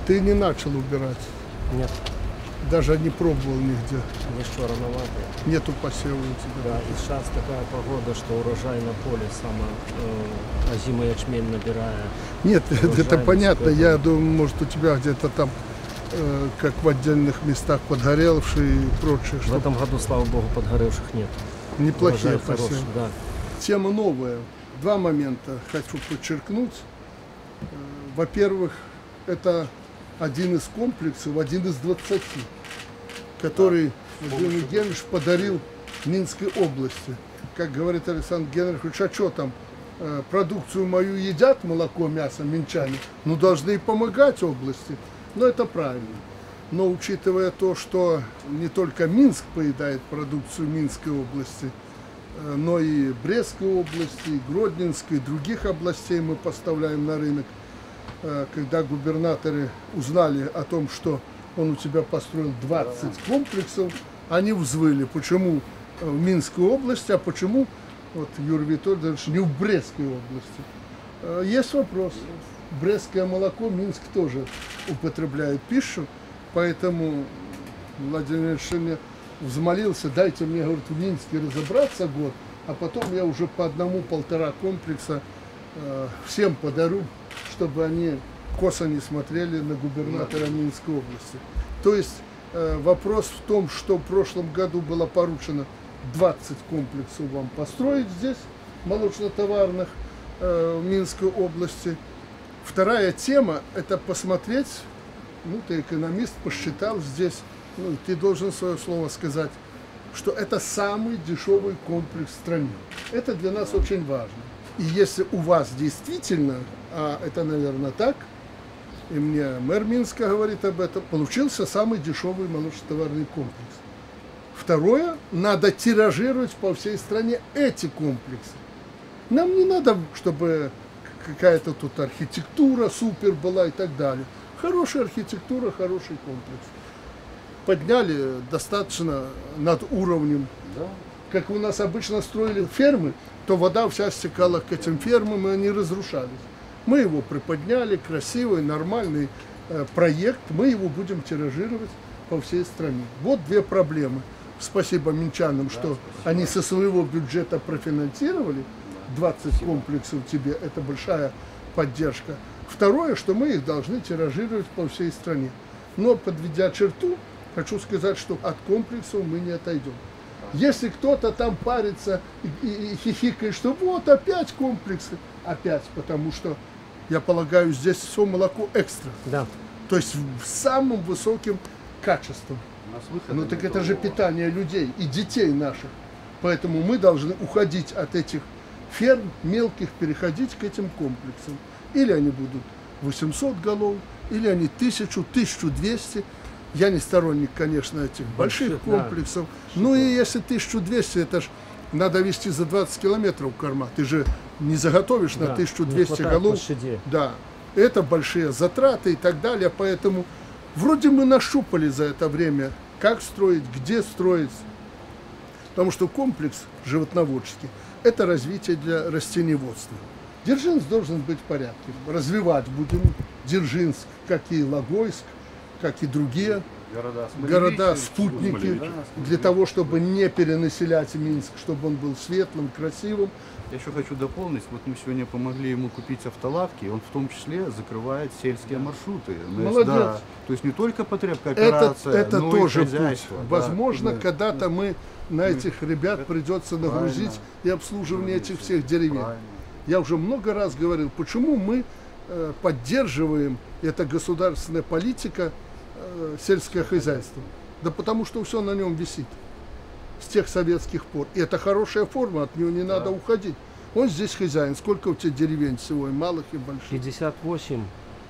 Ты не начал убирать? Нет. Даже не пробовал нигде? Еще рановато. Нету посева у тебя? Да, и сейчас такая погода, что урожай на поле озимый ячмень набирая. Нет, это понятно. Я думаю, может, у тебя где-то там, как в отдельных местах, подгоревшие и прочее. В этом году, слава богу, подгоревших нет. Неплохие посевы. Да. Тема новая. Два момента хочу подчеркнуть. Во-первых, это один из комплексов, один из 20, который Владимир Генрихович подарил Минской области. Как говорит Александр Генрихович, а что там, продукцию мою едят, молоко, мясо, минчане, ну должны и помогать области. Но это правильно. Но учитывая то, что не только Минск поедает продукцию Минской области, но и Брестской области, и Гродненской, и других областей мы поставляем на рынок. Когда губернаторы узнали о том, что он у тебя построил 20 комплексов, они взвыли. Почему в Минской области, а почему, вот Юрий Витольевич, не в Брестской области? Есть вопрос. Брестское молоко Минск тоже употребляет пищу, поэтому Владимир Ильич мне взмолился, дайте мне, говорит, в Минске разобраться год, а потом я уже по одному-полтора комплекса всем подарю, чтобы они косо не смотрели на губернатора Минской области. То есть вопрос в том, что в прошлом году было поручено 20 комплексов вам построить здесь, молочно-товарных, в Минской области. Вторая тема – это посмотреть, ну, ты экономист, посчитал здесь, ну, ты должен свое слово сказать, что это самый дешевый комплекс в стране. Это для нас очень важно. И если у вас действительно, а это, наверное, так, и мне мэр Минска говорит об этом, получился самый дешевый молочно-товарный комплекс. Второе, надо тиражировать по всей стране эти комплексы. Нам не надо, чтобы какая-то тут архитектура супер была и так далее. Хорошая архитектура, хороший комплекс. Подняли достаточно над уровнем. Да. Как у нас обычно строили фермы, то вода вся стекала к этим фермам, и они разрушались. Мы его приподняли, красивый, нормальный проект, мы его будем тиражировать по всей стране. Вот две проблемы. Спасибо минчанам, что они со своего бюджета профинансировали 20 комплексов тебе, это большая поддержка. Второе, что мы их должны тиражировать по всей стране. Но, подведя черту, хочу сказать, что от комплексов мы не отойдем. Если кто-то там парится и хихикает, что вот опять комплексы, опять, потому что, я полагаю, здесь все молоко экстра. Да. То есть в самым высоким качеством. Ну так это же питание людей и детей наших. Поэтому мы должны уходить от этих ферм мелких, переходить к этим комплексам. Или они будут 800 голов, или они 1000, 1200. Я не сторонник, конечно, этих больших комплексов. Да. Ну и если 1200, это ж надо везти за 20 километров корма. Ты же не заготовишь на 1200 голов. Площади. Да, это большие затраты и так далее. Поэтому вроде мы нащупали за это время, как строить, где строить. Потому что комплекс животноводческий – это развитие для растениеводства. Дзержинск должен быть в порядке. Развивать будем Дзержинск, как и Логойск, как и другие города, спутники, для того, чтобы не перенаселять Минск, чтобы он был светлым, красивым. Я еще хочу дополнить, вот мы сегодня помогли ему купить автолавки, он в том числе закрывает сельские маршруты. Молодец. Да, то есть не только потребкооперация, это но тоже и хозяйство. путь. Возможно, когда-то мы на этих ребят придется нагрузить и обслуживание этих всех деревень. Правильно. Я уже много раз говорил, почему мы поддерживаем, это государственная политика, сельское хозяйство. Да потому что все на нем висит с тех советских пор. И это хорошая форма, от нее не надо уходить. Он здесь хозяин. Сколько у тебя деревень всего, и малых, и больших? 58.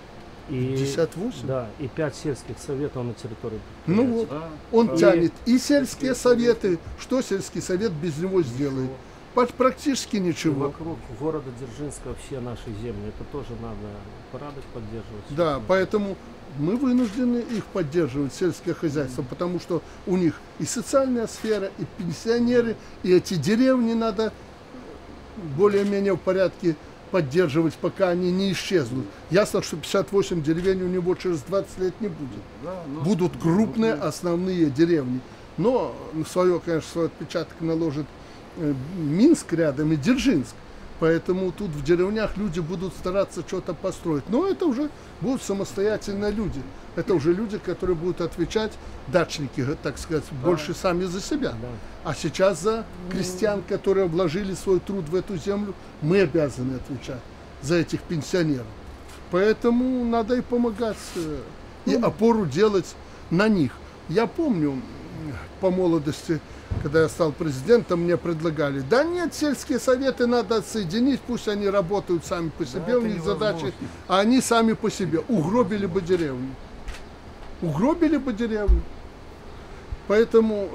И, 58? Да, и 5 сельских советов на территории. Ну вот, он тянет и сельские советы. Что сельский совет без него сделает? Практически ничего. И вокруг города Дзержинска все наши земли. Это тоже надо порядок поддерживать. Да, поэтому мы вынуждены их поддерживать, сельское хозяйство, потому что у них и социальная сфера, и пенсионеры, и эти деревни надо более-менее в порядке поддерживать, пока они не исчезнут. Ясно, что 58 деревень у него через 20 лет не будет. Да, но Будут крупные основные деревни. Но конечно, свой отпечаток наложит Минск рядом и Дзержинск. Поэтому тут в деревнях люди будут стараться что-то построить. Но это уже будут самостоятельные люди. Это уже люди, которые будут отвечать, дачники, так сказать, больше сами за себя. А сейчас за крестьян, которые вложили свой труд в эту землю, мы обязаны отвечать за этих пенсионеров. Поэтому надо и помогать, и опору делать на них. Я помню, по молодости, когда я стал президентом, мне предлагали: да нет, сельские советы надо отсоединить, пусть они работают сами по себе, у них задачи, а они сами по себе. Угробили бы деревню. Угробили бы деревню. Поэтому,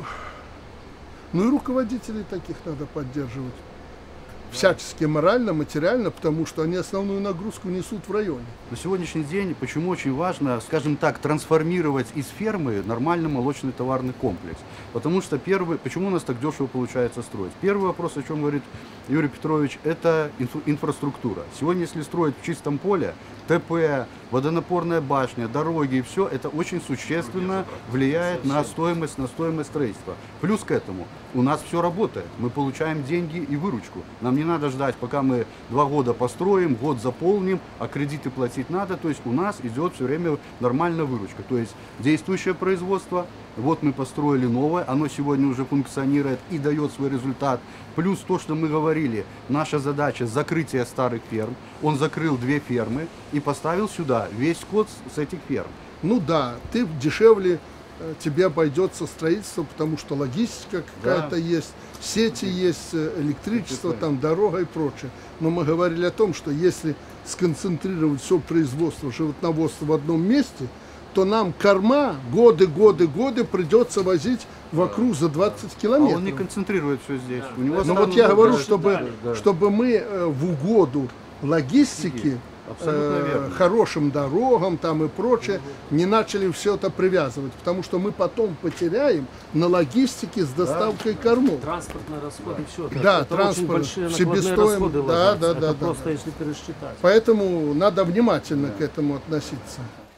и руководителей таких надо поддерживать. Всячески, морально, материально, потому что они основную нагрузку несут в районе. На сегодняшний день, почему очень важно, скажем так, трансформировать из фермы нормальный молочный товарный комплекс? Потому что почему у нас так дешево получается строить? Первый вопрос, о чем говорит Юрий Петрович, это инфраструктура. Сегодня, если строить в чистом поле, ТП, водонапорная башня, дороги и все, это очень существенно влияет на стоимость строительства. Плюс к этому у нас все работает. Мы получаем деньги и выручку. Нам не надо ждать, пока мы 2 года построим, год заполним, а кредиты платить надо. То есть у нас идет все время нормальная выручка. То есть действующее производство, вот мы построили новое, оно сегодня уже функционирует и дает свой результат. Плюс то, что мы говорили, наша задача закрытие старых ферм. Он закрыл 2 фермы и поставил сюда весь скот с этих ферм. Ну да, ты дешевле, тебе обойдется строительство, потому что логистика какая-то есть, сети есть, электричество, там дорога и прочее. Но мы говорили о том, что если сконцентрировать все производство животноводства в одном месте, то нам корма годы придется возить вокруг за 20 километров. А он не концентрирует все здесь. У него но вот я говорю, чтобы мы в угоду логистики, хорошим дорогам там и прочее, не начали все это привязывать, потому что мы потом потеряем на логистике с доставкой кормов. Транспортные расходы, все. Да, это транспорт, очень большие накладные расходы ложатся. Это просто если пересчитать. Поэтому надо внимательно к этому относиться.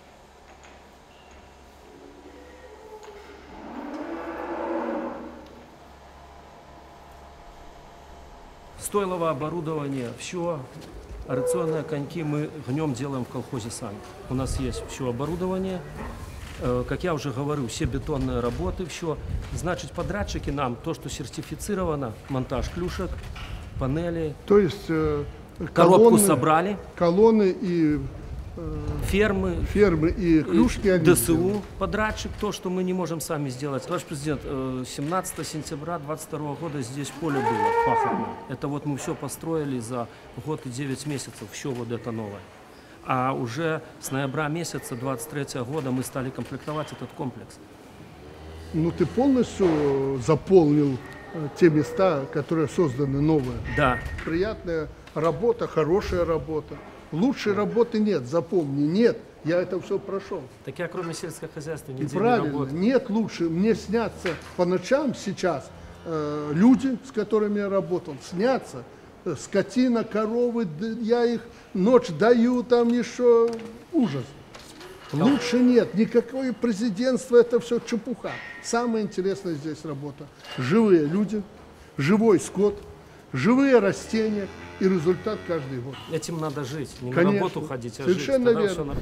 Стойловое оборудование, все, рационные коньки мы гнем делаем в колхозе сами. У нас есть все оборудование, как я уже говорю, все бетонные работы, все. Значит, подрядчики нам то, что сертифицировано, монтаж клюшек, панелей. То есть коробку собрали. Колонны и фермы и клюшки. ДСУ, подрядчик, то, что мы не можем сами сделать. Товарищ президент, 17 сентября 2022 года здесь поле было пахотное. Это вот мы все построили за год и 9 месяцев, все вот это новое. А уже с ноября месяца 2023 года мы стали комплектовать этот комплекс. Ну ты полностью заполнил те места, которые созданы новые? Да. Приятная работа, хорошая работа. Лучшей работы нет, запомни, нет. Я это все прошел. Так я кроме сельского хозяйства и нигде правильно, не работаю. нет лучше. Мне снятся по ночам сейчас люди, с которыми я работал, снятся. Скотина, коровы, я их ночь даю, там еще ужас. Лучше нет, никакое президентство, это все чепуха. Самое интересное здесь работа. Живые люди, живой скот, живые растения и результат каждый год. Этим надо жить, не Конечно, на работу ходить, а совершенно жить. верно.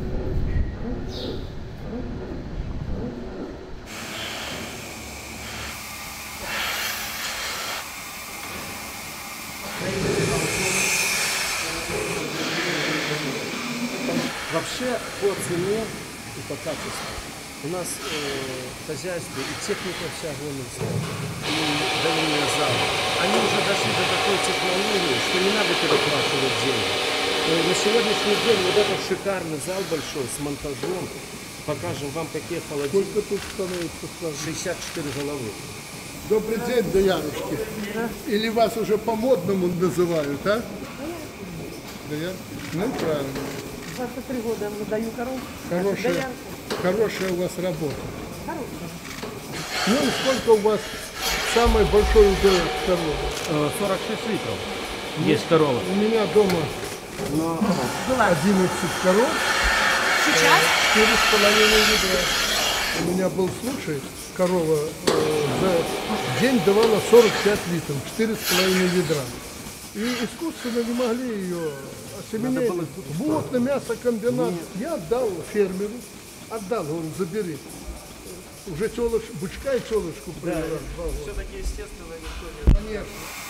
Вообще по цене и по качеству у нас хозяйство и техника вся гонится, и давление зала. Они уже дошли до такой технологии, что не надо переплачивать деньги. На сегодняшний день вот этот шикарный зал большой с монтажом, покажем вам, какие холодильники. Сколько тут становится? 64 головы. Добрый день, Даяночки. Или вас уже по-модному называют, а? Даянки? Ну, правильно. 23 года я даю коров. Хорошая у вас работа. Хорошая. Ну и сколько у вас самый большой удоек коровы? 46 литров есть корова. У меня дома Была. 11 коров, Сейчас? 4,5 ведра. У меня был случай, корова за день давала 45 литров, 4,5 ведра. И искусственно не могли ее осеменять. Вот на мясокомбинат. Я отдал фермеру, говорю, забери. Уже бычка и телочку привела. Все-таки естественно никто не... Конечно.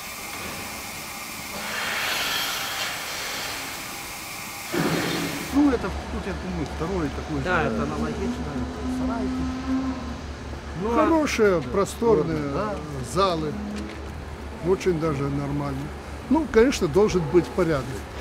Ну, это, тут, я думаю, второй такой Да, же. это аналогично. Сарайки. Ну, а Хорошие, просторные залы. Очень даже нормально. Ну, конечно, должен быть порядок.